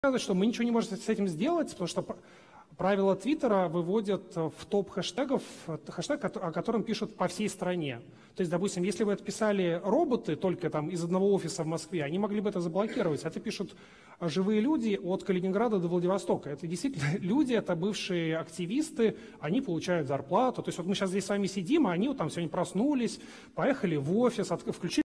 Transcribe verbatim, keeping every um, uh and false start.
Что мы ничего не можем с этим сделать, потому что правила Твиттера выводят в топ хэштегов хэштег, о котором пишут по всей стране. То есть, допустим, если бы это писали роботы только там из одного офиса в Москве, они могли бы это заблокировать. Это пишут живые люди от Калининграда до Владивостока. Это действительно люди, это бывшие активисты, они получают зарплату. То есть вот мы сейчас здесь с вами сидим, а они вот там сегодня проснулись, поехали в офис, включили